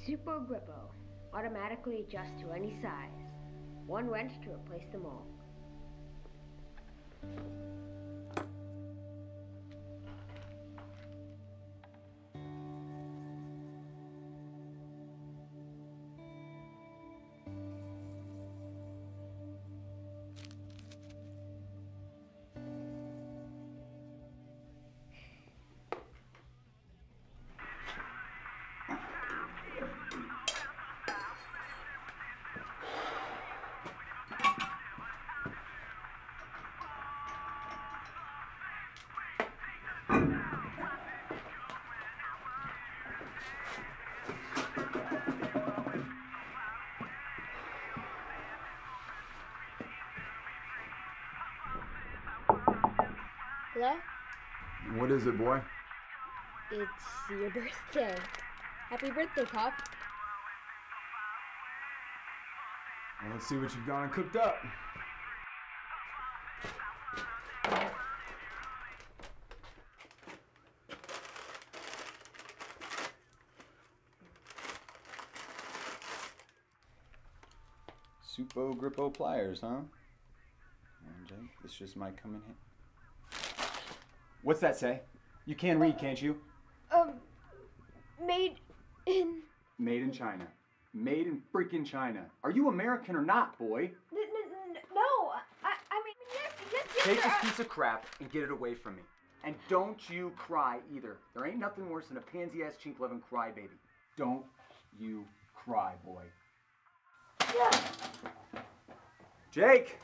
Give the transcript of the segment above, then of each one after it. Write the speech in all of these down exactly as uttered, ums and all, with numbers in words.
Super Grippo. Automatically adjust to any size. One wrench to replace them all. Hello? What is it, boy? It's your birthday. Happy birthday, Pop. Well, let's see what you've gone and cooked up. Supo Grippo pliers, huh? And Jake, this just might come in handy. What's that say? You can read, can't you? Um, made in... Made in China. Made in freaking China. Are you American or not, boy? N n n no, I, I mean, yes, yes, yes, Take sir. this piece of crap and get it away from me. And don't you cry either. There ain't nothing worse than a pansy-ass chink-loving crybaby. Don't you cry, boy. Yeah. Jake!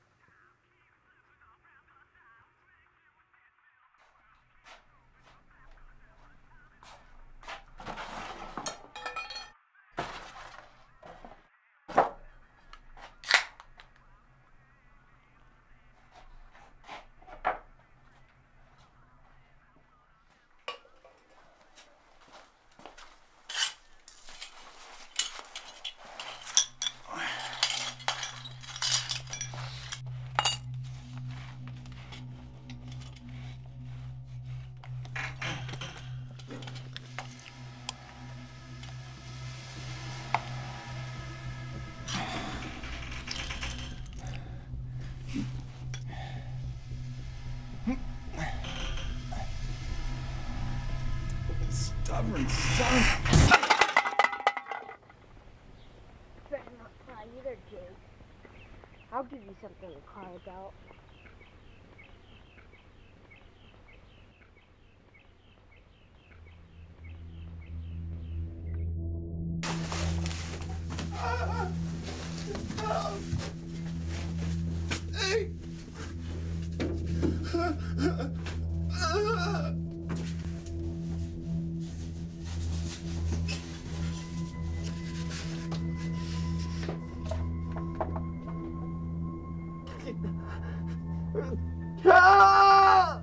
Stubborn son. Better not cry either, Jake. I'll give you something to cry about. Hey! Ah!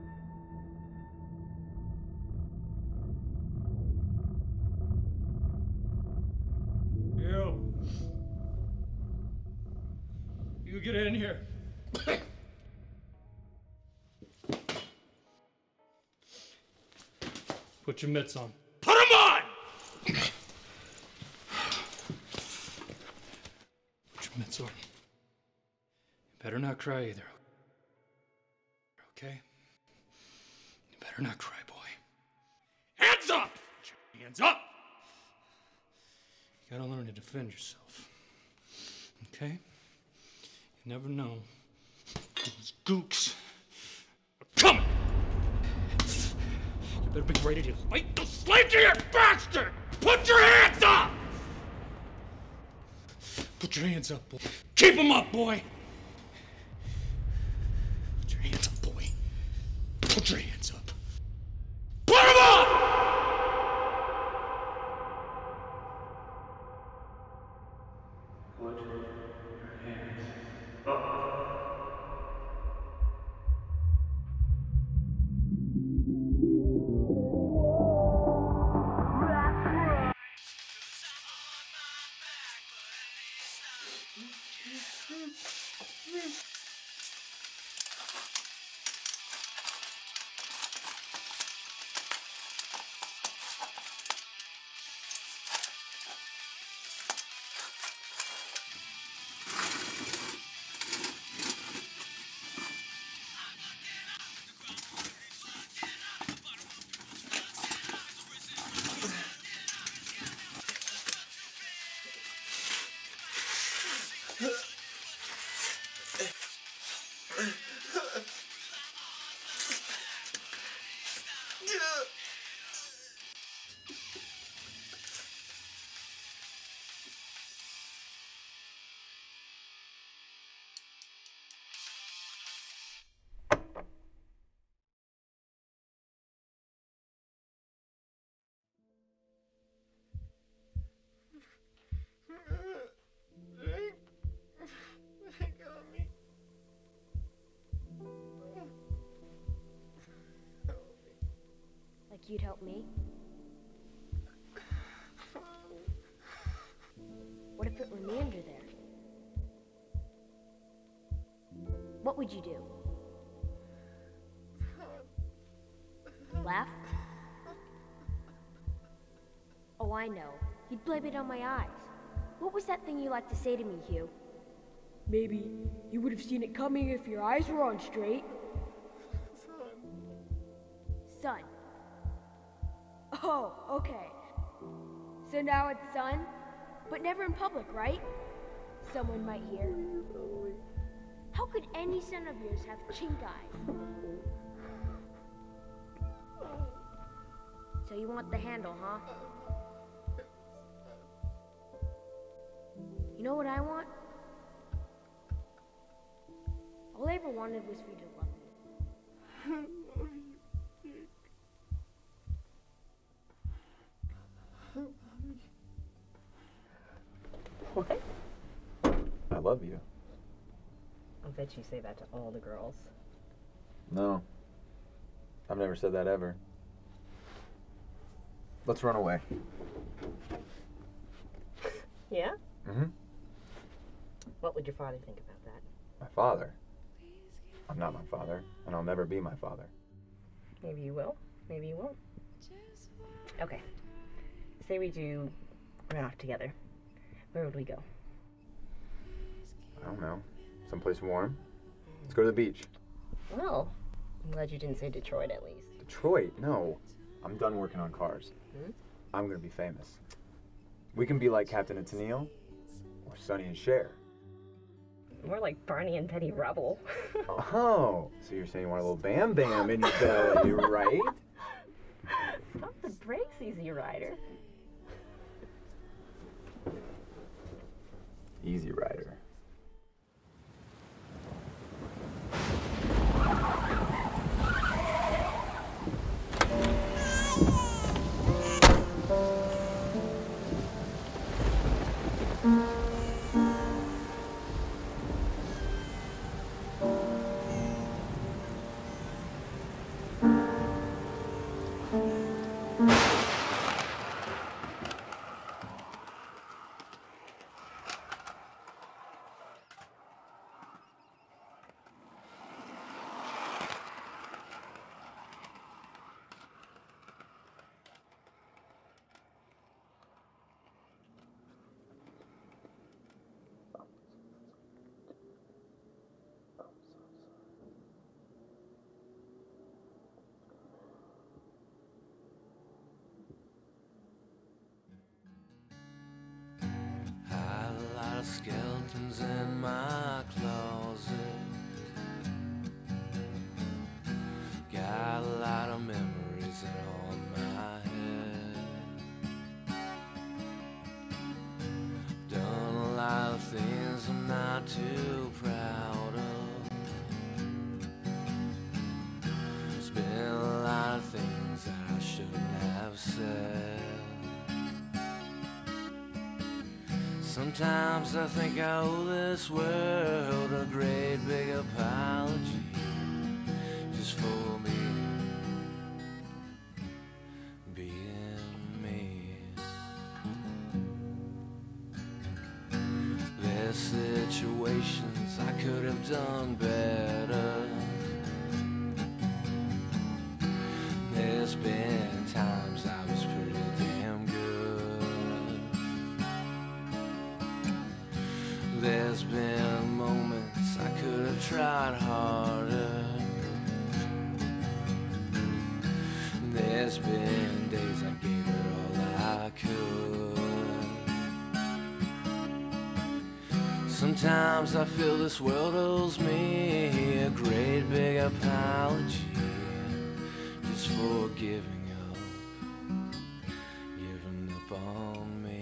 You. You get in here. Put your mitts on. Put them on! Put your mitts on. You better not cry either. Okay? You better not cry, boy. Hands up! Put your hands up! You gotta learn to defend yourself. Okay? You never know. Those gooks are coming! You better be ready to fight the slave to your bastard! Put your hands up! Put your hands up, boy. Keep them up, boy! Put your hands up, boy. Put your hands up. Put them up! Put your hands up. salamander there. What would you do? Laugh? Oh, I know. You'd blame it on my eyes. What was that thing you liked to say to me, Hugh? Maybe you would have seen it coming if your eyes were on straight. Sun. Oh, okay. So now it's sun, but never in public, right? Someone might hear. How could any son of yours have chink eyes? So you want the handle, huh? You know what I want? All I ever wanted was for you to love me. What? I love you. I bet you say that to all the girls. No. I've never said that ever. Let's run away. Yeah? Mm-hmm. What would your father think about that? My father? I'm not my father, and I'll never be my father. Maybe you will, maybe you won't. Okay. Say we do run off together. Where would we go? I don't know. Someplace warm? Let's go to the beach. Well, I'm glad you didn't say Detroit at least. Detroit? No. I'm done working on cars. Hmm? I'm gonna be famous. We can be like Captain and Tennille, or Sonny and Cher. More like Barney and Betty Rubble. Oh, so you're saying you want a little Bam Bam in your belly, right? Pump the brakes, Easy Rider. Easy Rider. Skeletons in my closet. Got a lot of memories that haunt my head. Done a lot of things I'm not too proud of. There's been a lot of things that I shouldn't have said. Sometimes I think I owe this world a great big apology just for me being me. There's situations I could have done better. There's been times I was pretty damn good. There's been moments I could have tried harder. There's been days I gave it all I could. Sometimes I feel this world owes me a great big apology just for giving up, giving up on me.